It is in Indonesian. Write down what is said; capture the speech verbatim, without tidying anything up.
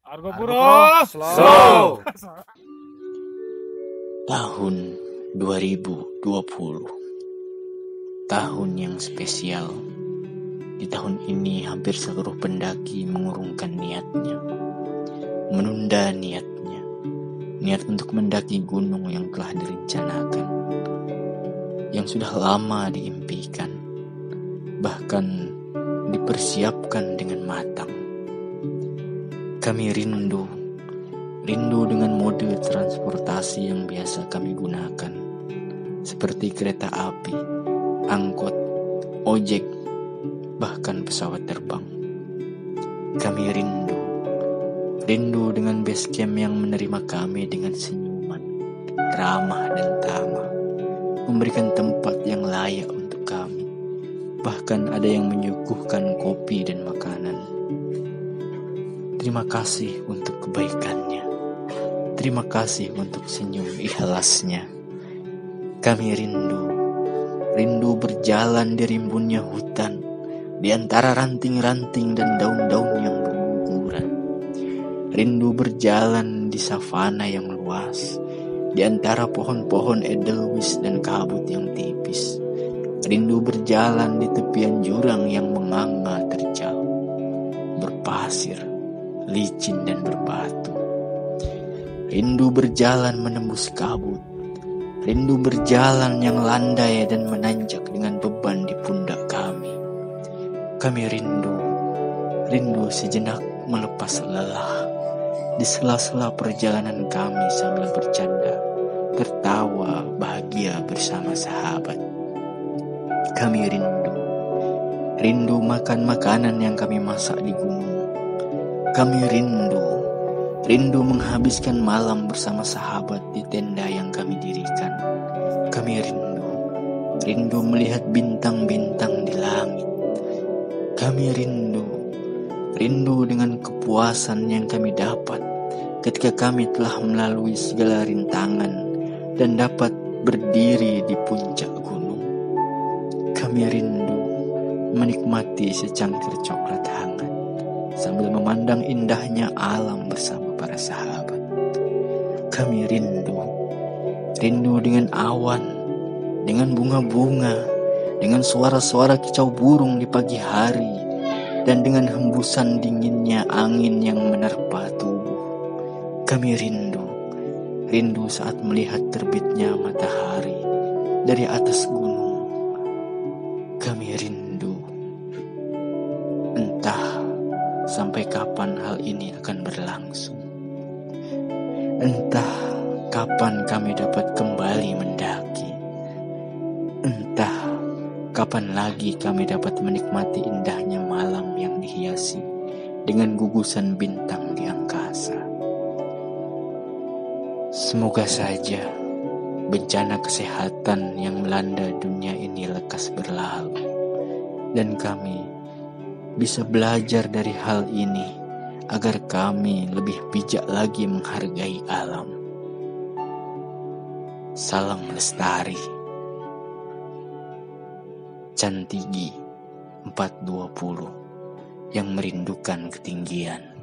Argo Puro Slow. Tahun dua ribu dua puluh, tahun yang spesial. Di tahun ini hampir seluruh pendaki mengurungkan niatnya, menunda niatnya, niat untuk mendaki gunung yang telah direncanakan, yang sudah lama diimpikan, bahkan dipersiapkan dengan matang. Kami rindu, rindu dengan mode transportasi yang biasa kami gunakan, seperti kereta api, angkot, ojek, bahkan pesawat terbang. Kami rindu, rindu dengan base camp yang menerima kami dengan senyuman, ramah dan tamah, memberikan tempat yang layak untuk kami. Bahkan ada yang menyuguhkan kopi dan makanan. Terima kasih untuk kebaikannya. Terima kasih untuk senyum ikhlasnya. Kami rindu, rindu berjalan di rimbunnya hutan, di antara ranting-ranting dan daun-daun yang berguguran. Rindu berjalan di savana yang luas, di antara pohon-pohon edelweiss dan kabut yang tipis. Rindu berjalan di tepian jurang yang menganga terjal, berpasir, licin dan berbatu. Rindu berjalan menembus kabut. Rindu berjalan yang landai dan menanjak dengan beban di pundak kami. Kami rindu, rindu sejenak melepas lelah di sela-sela perjalanan kami sambil bercanda, tertawa bahagia bersama sahabat. Kami rindu, rindu makan makanan yang kami masak di gunung. Kami rindu, rindu menghabiskan malam bersama sahabat di tenda yang kami dirikan. Kami rindu, rindu melihat bintang-bintang di langit. Kami rindu, rindu dengan kepuasan yang kami dapat ketika kami telah melalui segala rintangan dan dapat berdiri di puncak gunung. Kami rindu menikmati secangkir coklat hangat sambil memandang indahnya alam bersama para sahabat. Kami rindu, rindu dengan awan, dengan bunga-bunga, dengan suara-suara kicau burung di pagi hari, dan dengan hembusan dinginnya angin yang menerpa tubuh. Kami rindu, rindu saat melihat terbitnya matahari dari atas gunung. Kami rindu, entah sampai kapan hal ini akan berlangsung. Entah kapan kami dapat kembali mendaki. Entah kapan lagi kami dapat menikmati indahnya malam yang dihiasi dengan gugusan bintang di angkasa. Semoga saja bencana kesehatan yang melanda dunia ini lekas berlalu, dan kami bisa belajar dari hal ini agar kami lebih bijak lagi menghargai alam. Salam lestari. Cantigi empat dua puluh yang merindukan ketinggian.